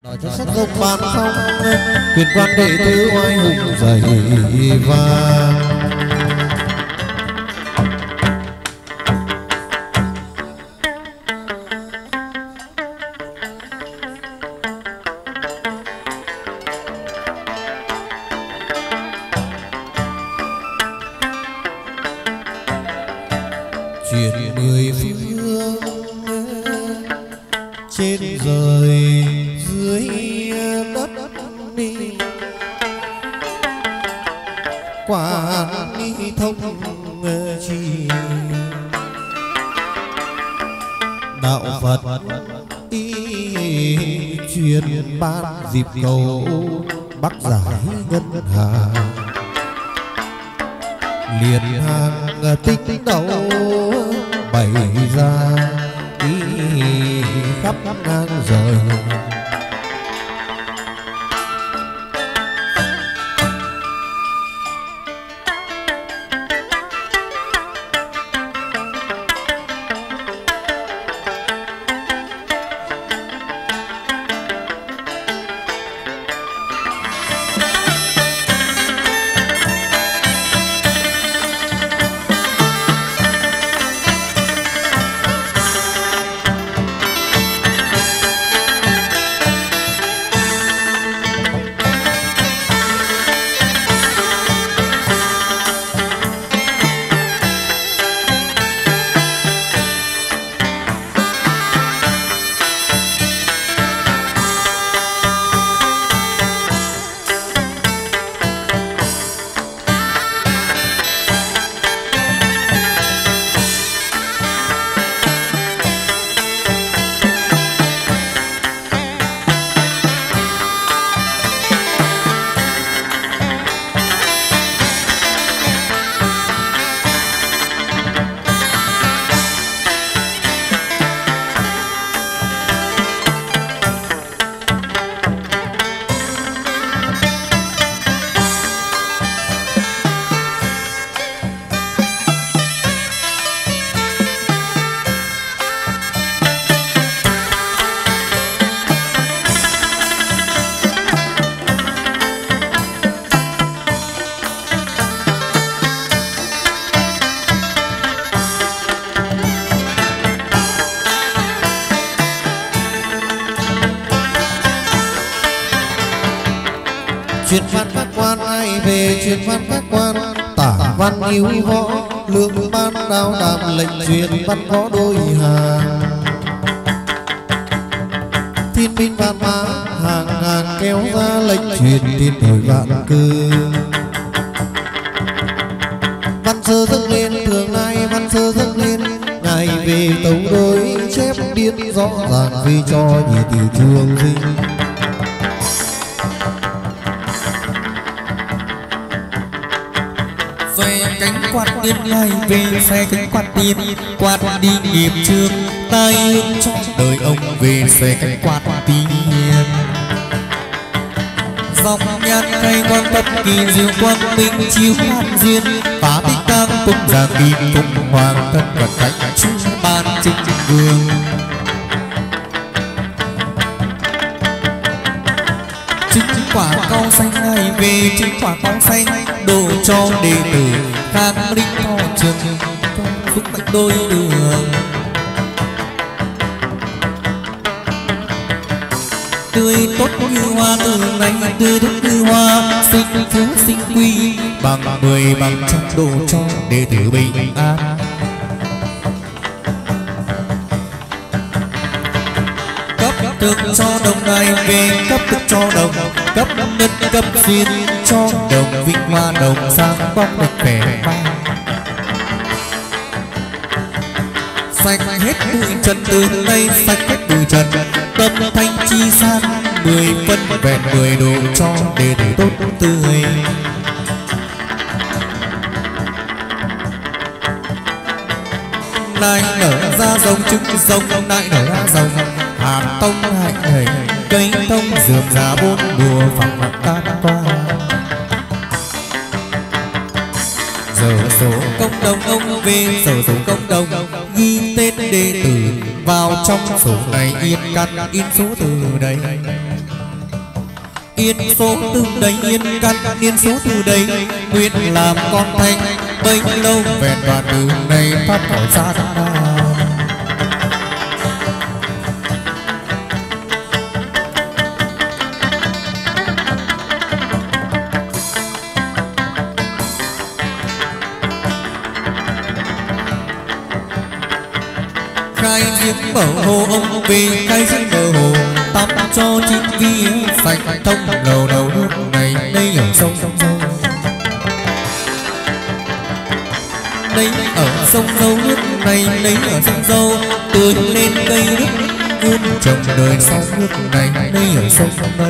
nói cho sách dục bàn phong quyền quan đệ tử oai hùng dày vang. Chuyện mười phương trên rời dưới đất đi, quả ni thông chi đạo Phật y truyền ban dịp cầu bắc giải ngân hà liền hàng tích đầu bày ra ý khắp ngang rời. Truyền văn các quan ai về truyền văn các quan tả văn yêu võ lương ban đao đàm lệnh truyền văn võ đôi hàng thiên binh vạn mã hàng ngàn kéo ra lệnh truyền thiên thời vạn cư. Văn sơ dâng lên thường nay văn sơ dâng lên ngày về tấu đối chép biên rõ ràng vì cho nhị tỷ trường sinh. Cánh quạt tiên ngày về xe cánh quạt tiên quạt đi nghiệp trường tai hương cho đời ông về xe cánh quạt tiên dòng nhan cây quan tập kỳ diệu quang minh chiếu an duyên phá tích tang cùng giang kim cùng hoàng thân vật cánh chú ban chính vương chứng quả cao xanh ngày về chứng quả cao xanh độ cho đệ tử khang linh thọ trường phúc mạnh đôi đường tươi tốt như hoa từ ngày tươi tốt như hoa sinh phú sinh quy bằng 10 bằng trăm độ cho đệ tử bình an. Cấp thực cho đồng này về cấp thực cho đồng cấp nhân cấp duyên cho đồng vinh hoa đồng sang bóng được vẻ vang sạch hết bụi trần từ nay sạch hết bụi trần tâm thanh chi sang 10 phân vẹn 10 độ cho đệ tử tốt tươi lại nở ra rồng trứng rồng lại nở ra rồng hàm tông hạnh hình cây thông dược giá 4 mùa phẳng mặt tan qua giờ số công đồng ông về giờ số công đồng ghi tên đệ tử vào trong sổ này yên căn in số từ đây. Yên số từ đây yên căn yên số từ đây nguyện làm con thanh bấy lâu vẹn toàn từ này thoát khỏi xa ra. Khai giếng bờ hồ ông về khai giếng bờ hồ tắm cho chính vi sạch thông đầu đầu nước này đây ở sông sông sâu đây ở sông sâu nước này đây ở sông sâu tươi lên cây nước vươn trồng đời sau nước này đây ở sông sông đất.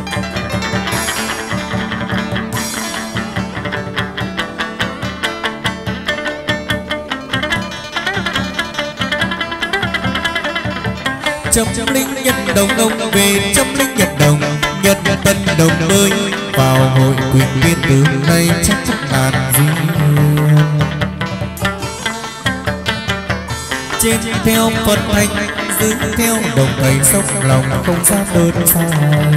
Châm linh nhân đồng đồng về châm linh nhật đồng nhật tân đồng bơi vào hội quyền viên từ nay chắc ngàn duyên trên theo Phật thành dưới theo đồng thầy sông lòng không xa đơn xa.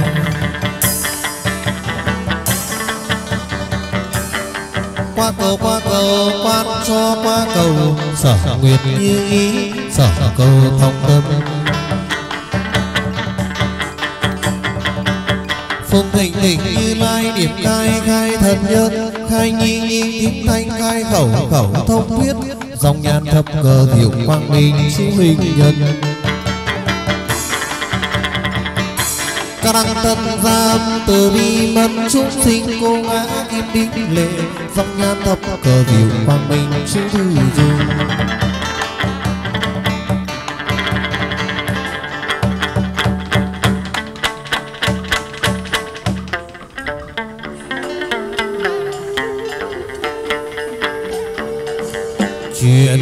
Qua cầu quan cho qua cầu sở nguyệt như ý sở cầu thông tâm phùng thịnh thịnh Như Lai điểm khai khai thần nhân khai nhi nhi thính thanh khai khẩu khẩu thông thuyết dòng nhàn thập cờ diệu quang minh siêu hình nhân ca đăng tân giam từ bi mân chúng sinh cô ngã kim đinh lệ dòng nhàn thập cờ diệu quang minh siêu thư dung. Chuyện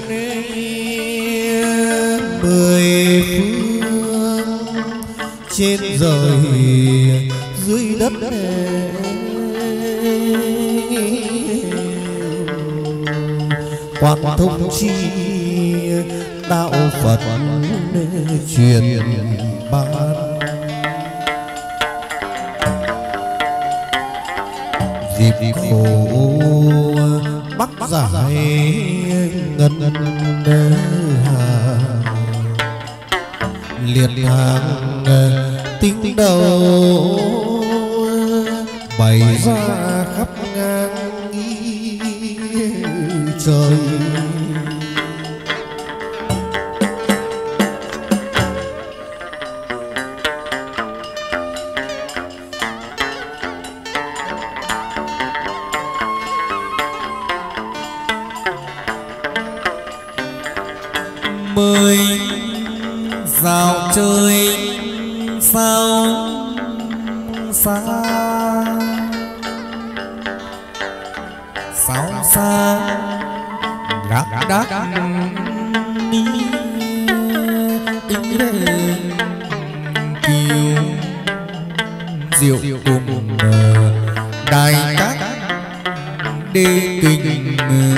mười phương trên trời dưới đất quan thông chi đạo Phật truyền ban dịp khổ bắt giải ngân hà liệt hàng tính đầu bày ra khắp ngang trời. Mời dạo chơi sao xa sao xa gác đác đi kiều diệu cùng đài các đê kinh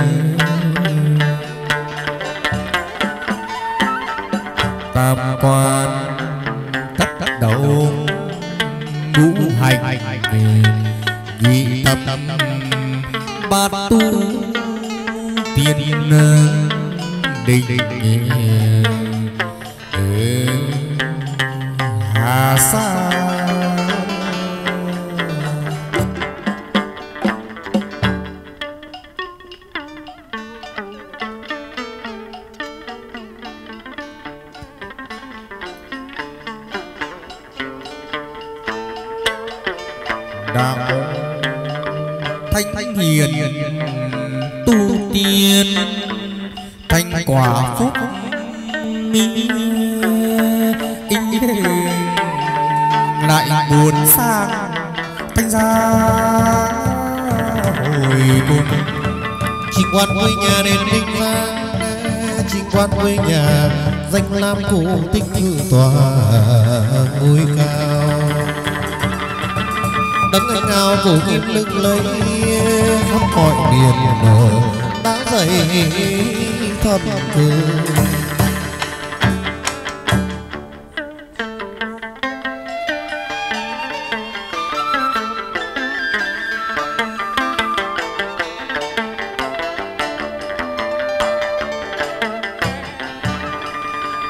tam quan tất đầu ngũ hành nhị thập bát tu tiên định hà sa đạo thanh hiền tu tiên thanh quả phúc lại buồn sang thanh gia hồi cùng Trình quan quê nhà đền Ninh Giang trình quan quê nhà danh lam cổ tích hương tòa ngôi cao đấng anh ngao cổ kim lưng lấy khắp mọi miền đã dậy thầm cư.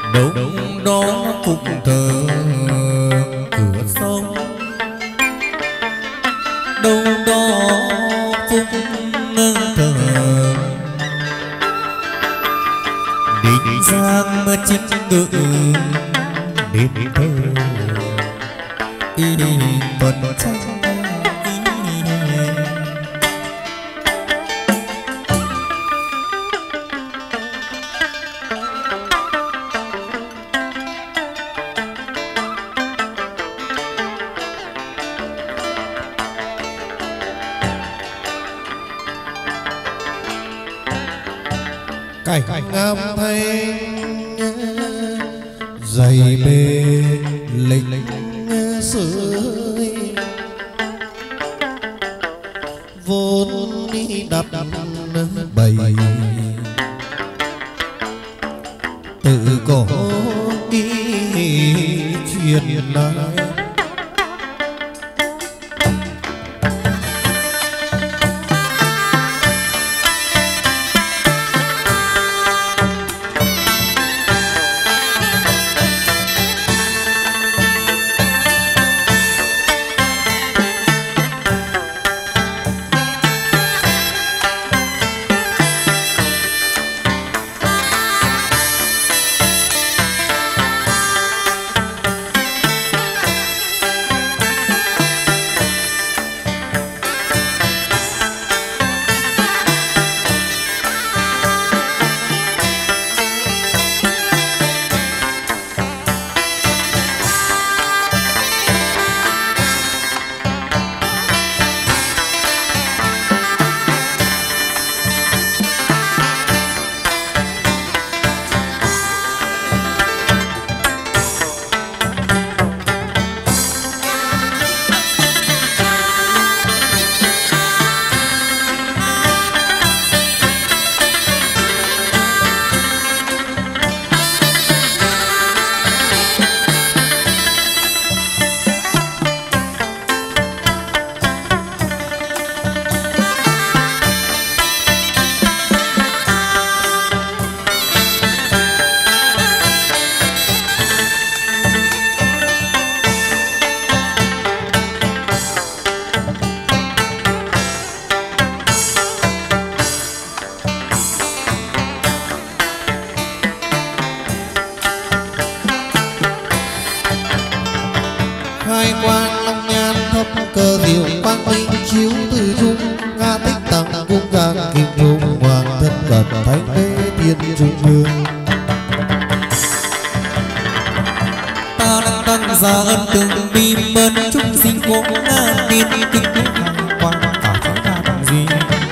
đâu đó phụng thờ cửa sông, đâu đó phụng thờ định giang mà chính ngự đêm thơ tuần trăng. Cảnh âm thanh dày bề lịch sử vốn đi đặt bày tự cổ đi truyền nói. Hai quang long nhan thấp cơ diệu quang minh chiếu từ trung nga tích tặng cung giang kim trung hoàng thân cận thánh đế tiên trung vương. Ta đang tăng gia ân từng bi mơn chúng sinh cố nga tin kinh quang cả chúng ta bằng gì.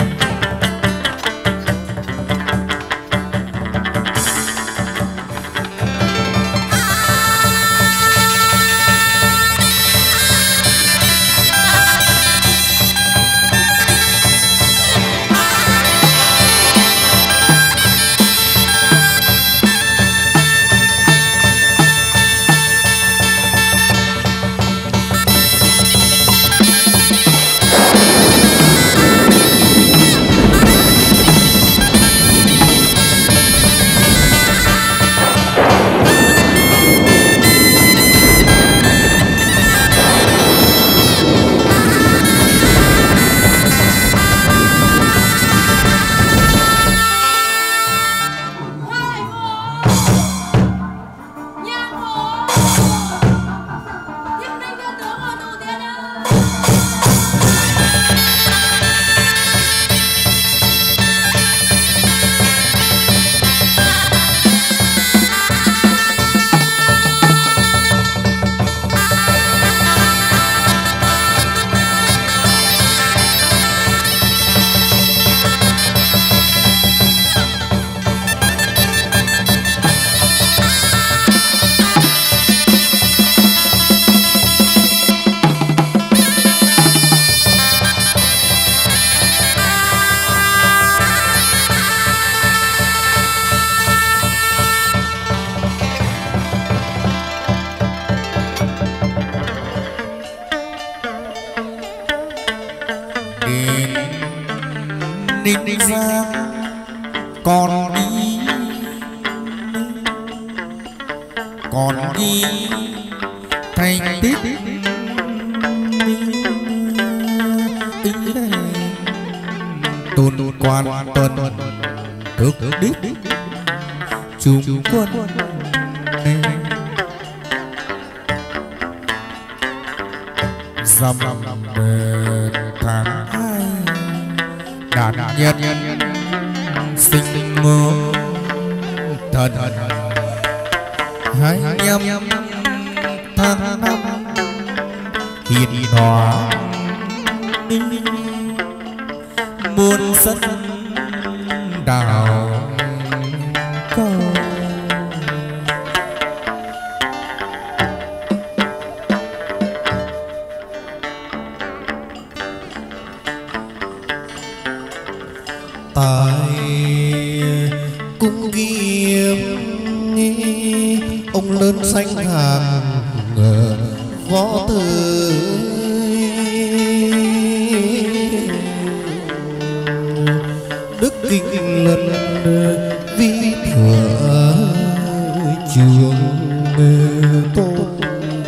Ninh Giang còn đi còn ghi thành tích tôn quan tuần thức đích trung quân dằm tháng hai đạt nhật sinh mơ thần hai nhâm tháng năm hiền hòa muôn sân đào cầu tại cung kiêm ông lớn xanh hàng võ tử đức kinh lần vi thừa trường tôn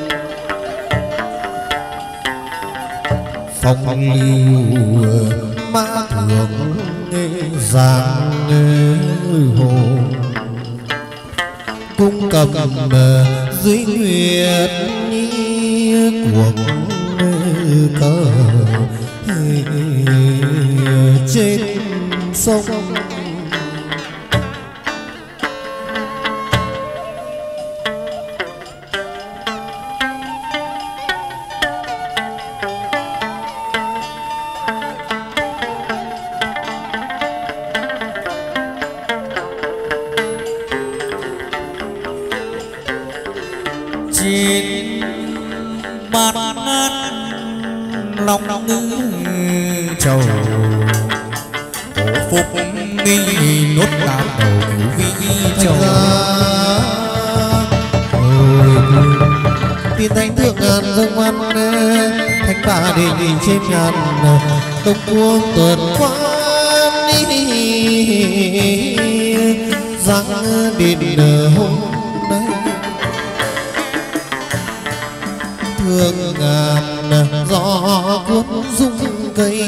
phong lưu mã thượng giang hồ cung cầm dưới nguyệt cuộc cờ trên sông trên bát ngát lòng ngư trầu cổ phúc nghi nốt tám đầu vị trầu tiên thánh thượng ngàn dâng văn thánh bà đề nghị trên ngàn đông cuông tuần quan giang đền hôm nay thương ngàn gió cuốn rung cây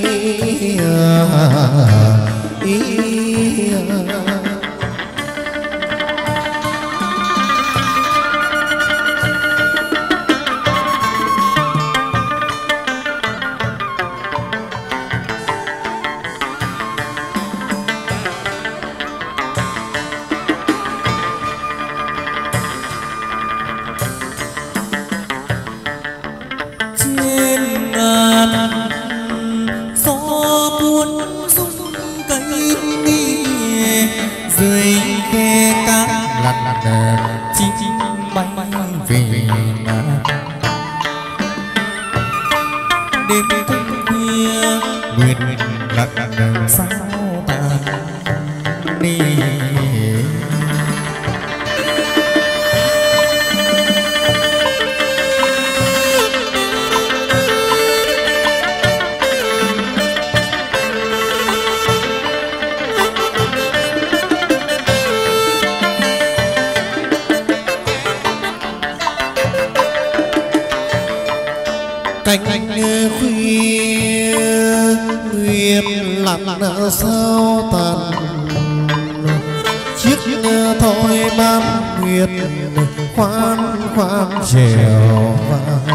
dưới khe cát lặn chim bay về đêm thanh khuya nguyệt lặn sao tàn đi cánh khuya nguyệt lặn sao tàn chiếc thoi ban nguyệt khoan khoan trèo vào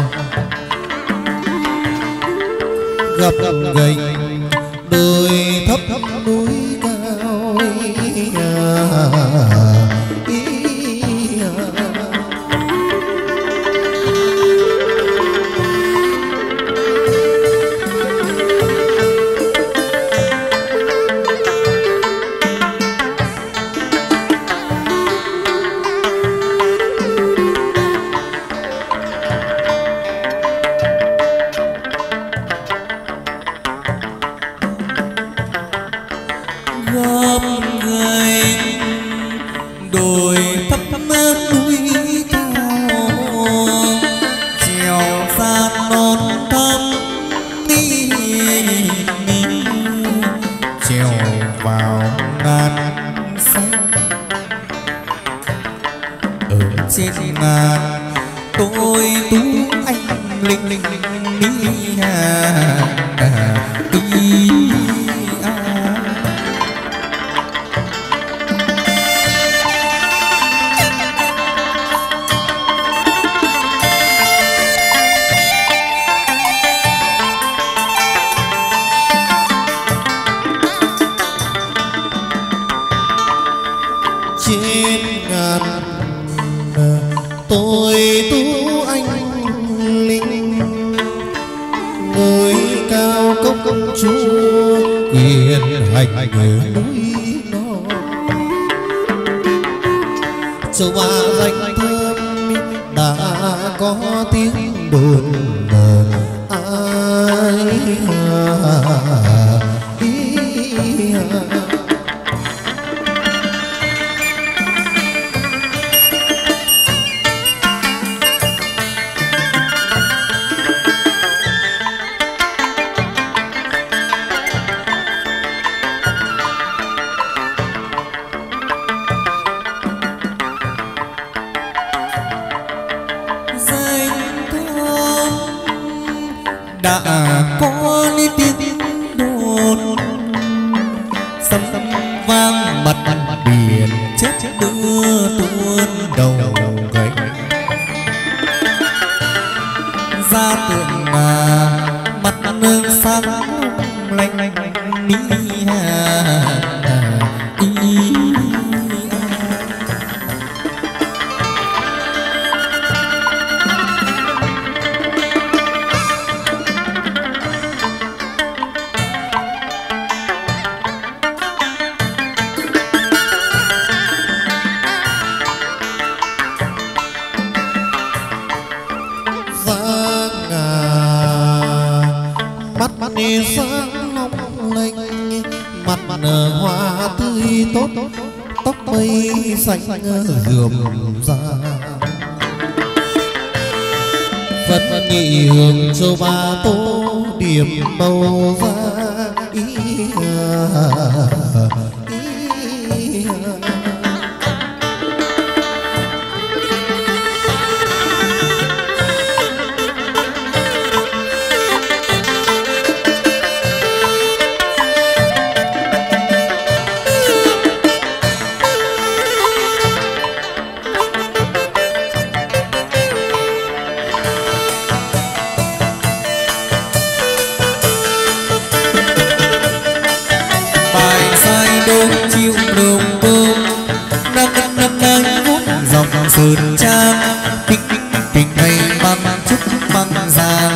gặp gành đồi thấp núi cao gom người ở trên ngàn tôi tú anh linh linh đi trên ngàn tôi tú anh linh người cao công chúa quyền hành ở núi non châu ba danh thơm đã có tiếng đồn ai đã có ní tiếng đồn sấm vang mặt biển chết đưa tuôn đầu gậy ra tượng mà mặt nương sáng lanh lanh đi mắt đi sáng long lanh mặt hoa tươi tốt tóc mây xanh rườm rà Phật nhị hương châu ba tô điểm màu da chiều đường bơm đang vút dòng sơn trang tinh tình hay băng trúc băng giang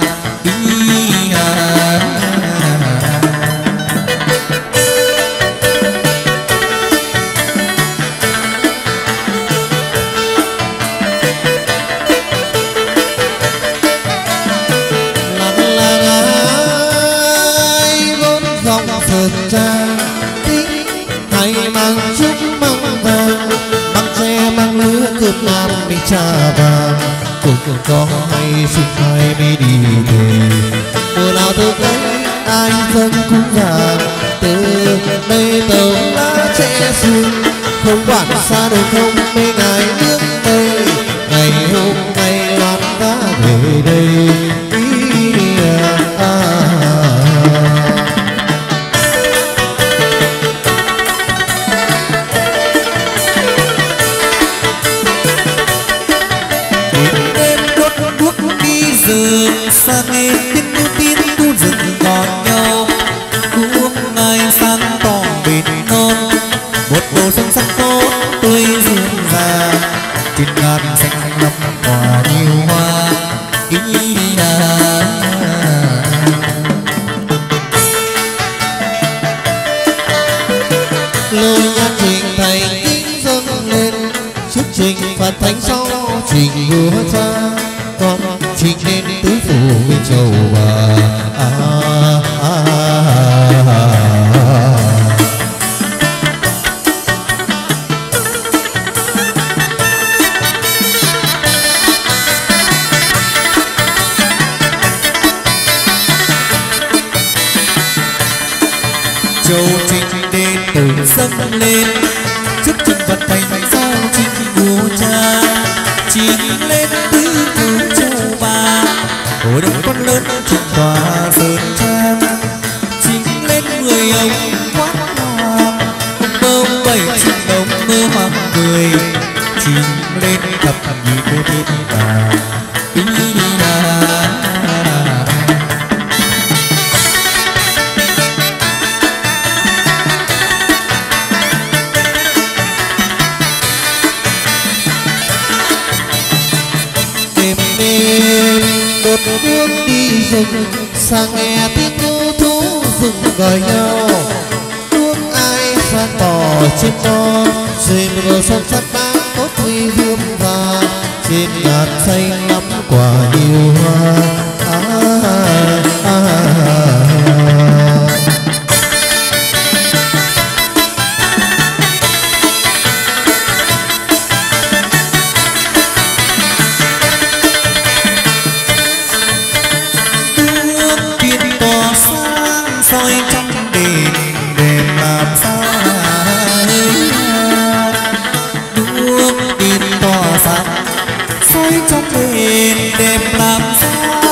dòng sơn trang hay mang trúc mang vàng mang tre mang lứa cướp nam đi trà vàng cùng có hay sinh hai đi đi về mùa nào tôi thấy ai dân cũng vàng từ đây tàu lá tre xương không quản xa đâu không mấy ngày nước mây ngày hôm nay loan đã về đây sang nghe tiếng tu rừng gòn nhau cuốc ngày sáng tỏ bền non một đồ sông sắc tốt tươi dương già trên ngàn xanh lắm quả nhiều hoa lời nhạc trình thành kính dâng lên trước trình Phật thánh sau trình vua cha con trình lên tứ phủ bên châu bà châu trình đền từ dâng lên trước trình Phật thánh sau trình vua cha chính lên tứ cứu châu ba hội đồng con lớn trên tòa sơn trang chính lên người ông quát hoàng bơm bảy chim đồng mơ hoàng cười chính lên thập nhị cô thiên đàng ý đà. Đột bước đi rừng sang nghe tiếng ngô thú rừng gọi nhau nước ai xa tỏ trên đó trên bờ sông sắt đá có huy dương và trên ngàn xanh ngắm quả yêu hoa soi trong đền đèn làm sao đuốc đèn tỏa sáng soi trong đền đèn làm sao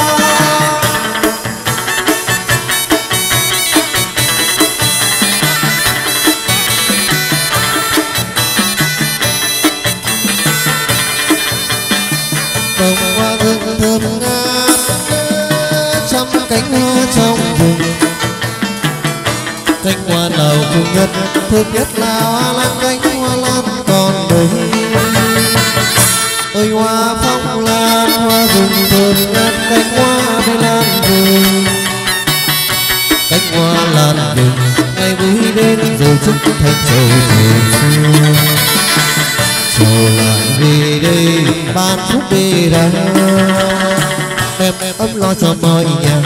bông hoa hương thơm ngát trăm cánh hoa trong rừng cánh hoa nào cùng nhất thơm nhất là hoa lan cánh hoa lan còn đây ơi hoa phong lan hoa rừng thơm ngát cánh hoa với lan rừng cánh hoa lan rừng ngày vui đến rồi chúc thành trầu về trầu lại về đây ban phúc về đây em ấm lo cho mọi nhà.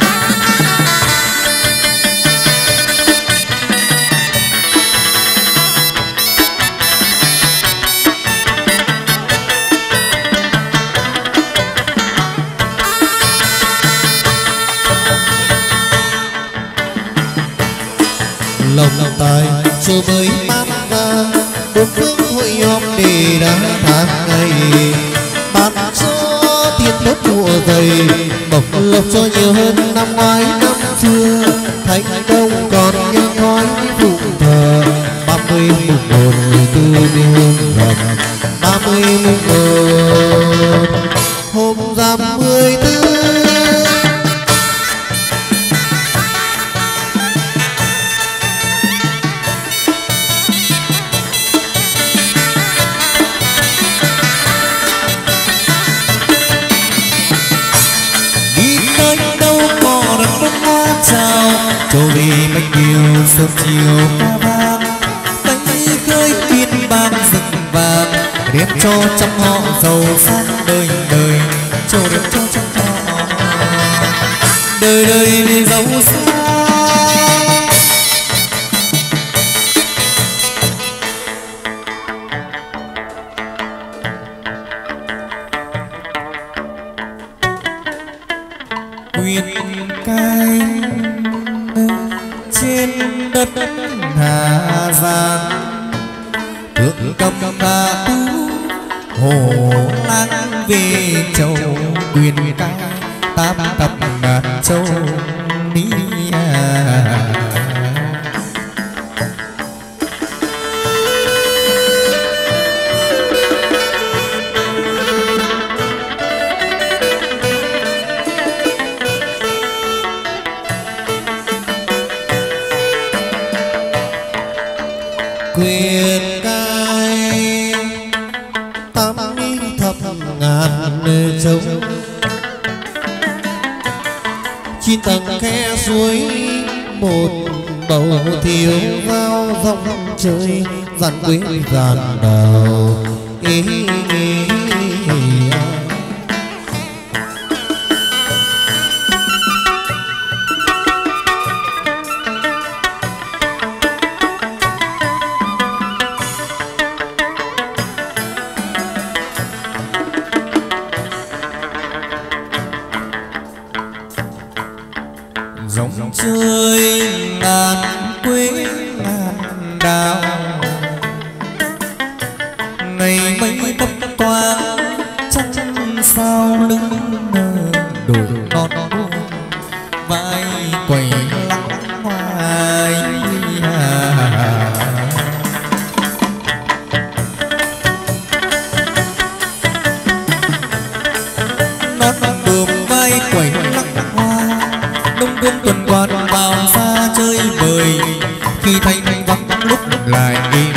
Lòng tài chờ mới bán ra bốn phương hội nhóm để đã tháng ngày bán số tiền tốt mùa dày bộc lộc cho nhiều hơn năm ngoái năm xưa thành đông còn như ngói phụng thờ 30 mùng 1 14 hương rằm 30 mùng 1 hôm rằm 14 trôi đi bách điều sớm chiều ca vang tay khơi kiên ban rừng vàng đem cho trăm họ giàu sang đời đời cho đem cho trăm họ đời đời giàu sang quyền canh trên đất Hà Giang thượng cầm hạ tú hồ lang về châu quyền cai tám tập ngàn châu ní quyền cai tám thập ngàn châu chín tầng khe suối một bầu thiếu vào dòng trời dàn quế dàn đào dòng chơi ngàn quế ngàn đào ngày mấy tóc toán trăng sao lưng đồi non vai quẩy lắc hoài non buồm vai quẩy lắc hoa đông buông tuần quán vào xa chơi bời khi thanh vắng lúc lại đi